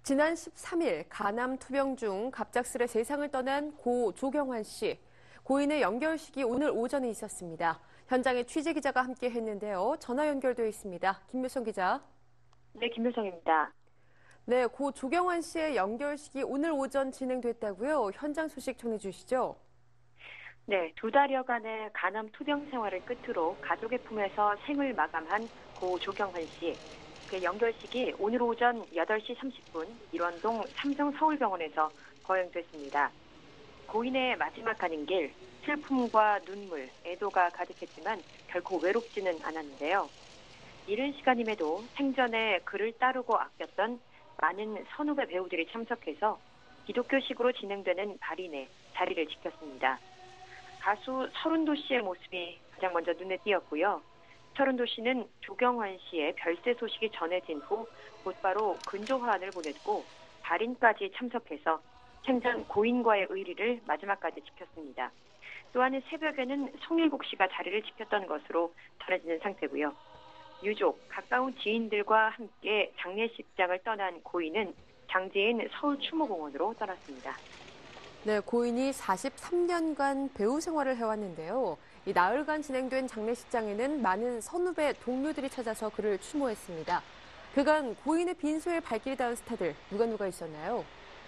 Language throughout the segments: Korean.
지난 13일 간암 투병 중 갑작스레 세상을 떠난 고 조경환 씨. 고인의 연결식이 오늘 오전에 있었습니다. 현장에 취재 기자가 함께 했는데요. 전화 연결돼 있습니다. 김묘성 기자. 네, 김효정입니다. 네, 고 조경환 씨의 연결식이 오늘 오전 진행됐다고요. 현장 소식 전해주시죠. 네, 2달여간의 간암 투병 생활을 끝으로 가족의 품에서 생을 마감한 고 조경환 씨. 그 연결식이 오늘 오전 8시 30분 일원동 삼성 서울병원에서 거행됐습니다. 고인의 마지막 가는 길, 슬픔과 눈물, 애도가 가득했지만 결코 외롭지는 않았는데요. 이른 시간임에도 생전에 그를 따르고 아꼈던 많은 선후배 배우들이 참석해서 기독교식으로 진행되는 발인에 자리를 지켰습니다. 가수 서른도 씨의 모습이 가장 먼저 눈에 띄었고요. 서른도 씨는 조경환 씨의 별세 소식이 전해진 후 곧바로 근조화환을 보냈고 발인까지 참석해서 생전 고인과의 의리를 마지막까지 지켰습니다. 또한 새벽에는 송일국 씨가 자리를 지켰던 것으로 전해지는 상태고요. 유족, 가까운 지인들과 함께 장례식장을 떠난 고인은 장지인 서울추모공원으로 떠났습니다. 네, 고인이 43년간 배우 생활을 해왔는데요. 이 나흘간 진행된 장례식장에는 많은 선후배 동료들이 찾아서 그를 추모했습니다. 그간 고인의 빈소에 발길이 닿은 스타들 누가 있었나요?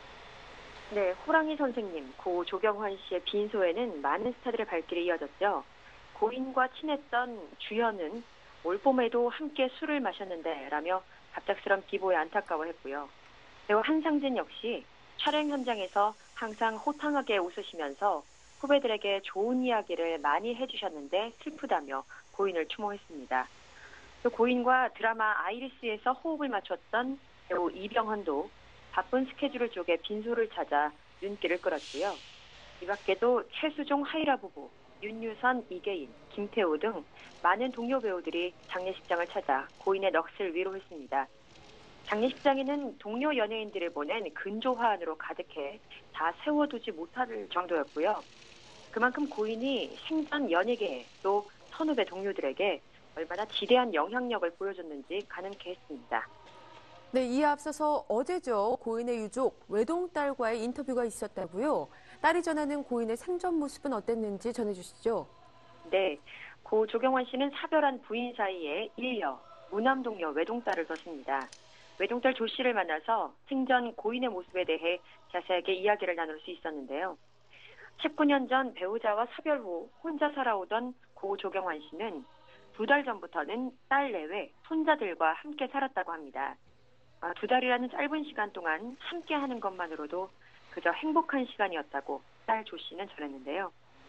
네, 호랑이 선생님, 고 조경환 씨의 빈소에는 많은 스타들의 발길이 이어졌죠. 고인과 친했던 주연은 올봄에도 함께 술을 마셨는데 라며 갑작스런 기보에 안타까워했고요. 배우 한상진 역시 촬영 현장에서 항상 호탕하게 웃으시면서 후배들에게 좋은 이야기를 많이 해주셨는데 슬프다며 고인을 추모했습니다. 또 고인과 드라마 아이리스에서 호흡을 맞췄던 배우 이병헌도 바쁜 스케줄을 쪼개 빈소를 찾아 눈길을 끌었고요. 이 밖에도 최수종 하이라 부부, 윤유선, 이계인, 김태우 등 많은 동료 배우들이 장례식장을 찾아 고인의 넋을 위로했습니다. 장례식장에는 동료 연예인들을 보낸 근조화환으로 가득해 다 세워두지 못할 정도였고요. 그만큼 고인이 생전 연예계 또 선후배 동료들에게 얼마나 지대한 영향력을 보여줬는지 가늠케 했습니다. 네, 이에 앞서서 어제죠. 고인의 유족, 외동딸과의 인터뷰가 있었다고요. 딸이 전하는 고인의 생전 모습은 어땠는지 전해주시죠. 네, 고 조경환 씨는 사별한 부인 사이에 일녀, 무남동녀 외동딸을 뒀습니다. 외동딸 조 씨를 만나서 생전 고인의 모습에 대해 자세하게 이야기를 나눌 수 있었는데요. 19년 전 배우자와 사별 후 혼자 살아오던 고 조경환 씨는 2달 전부터는 딸 내외 손자들과 함께 살았다고 합니다. 2달이라는 짧은 시간 동안 함께하는 것만으로도 그저 행복한 시간이었다고 딸 조 씨는 전했는데요.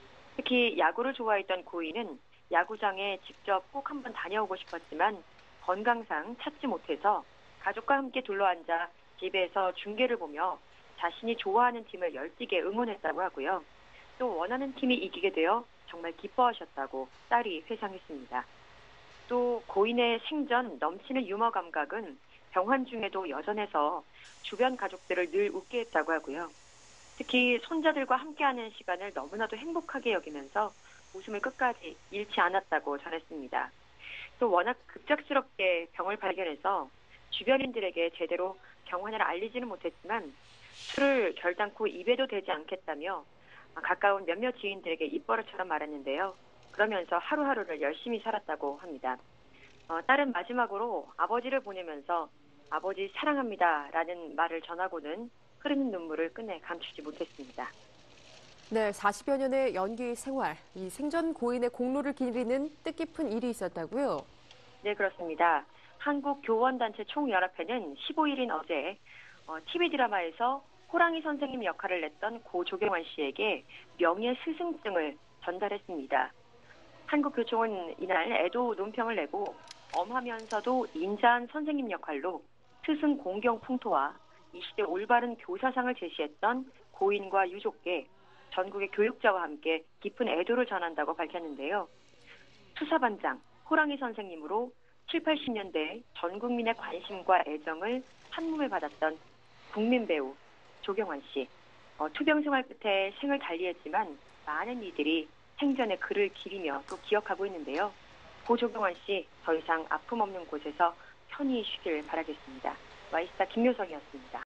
특히 야구를 좋아했던 고인은 야구장에 직접 꼭 한번 다녀오고 싶었지만 건강상 찾지 못해서 가족과 함께 둘러앉아 집에서 중계를 보며 자신이 좋아하는 팀을 열띠게 응원했다고 하고요. 또 원하는 팀이 이기게 되어 정말 기뻐하셨다고 딸이 회상했습니다. 또 고인의 생전 넘치는 유머 감각은 병환 중에도 여전해서 주변 가족들을 늘 웃게 했다고 하고요. 특히 손자들과 함께하는 시간을 너무나도 행복하게 여기면서 웃음을 끝까지 잃지 않았다고 전했습니다. 또 워낙 급작스럽게 병을 발견해서 주변인들에게 제대로 병환을 알리지는 못했지만 술을 결단코 입에도 대지 않겠다며 가까운 몇몇 지인들에게 입버릇처럼 말했는데요. 그러면서 하루하루를 열심히 살았다고 합니다. 딸은 마지막으로 아버지를 보내면서 아버지 사랑합니다라는 말을 전하고는 흐르는 눈물을 끝내 감추지 못했습니다. 네, 40여 년의 연기 생활, 이 생전 고인의 공로를 기리는 뜻깊은 일이 있었다고요. 네, 그렇습니다. 한국교원단체 총연합회는 15일인 어제 TV 드라마에서 호랑이 선생님 역할을 냈던 고 조경환 씨에게 명예 스승증을 전달했습니다. 한국교총은 이날 애도 논평을 내고 엄하면서도 인자한 선생님 역할로 스승 공경 풍토와 이 시대 올바른 교사상을 제시했던 고인과 유족께 전국의 교육자와 함께 깊은 애도를 전한다고 밝혔는데요. 수사반장, 호랑이 선생님으로 7, 80년대 전 국민의 관심과 애정을 한몸에 받았던 국민배우 조경환 씨. 투병 생활 끝에 생을 달리했지만 많은 이들이 생전에 그를 기리며 또 기억하고 있는데요. 고 조경환 씨 더 이상 아픔 없는 곳에서 편히 쉬길 바라겠습니다. 와이스타 김효성이었습니다.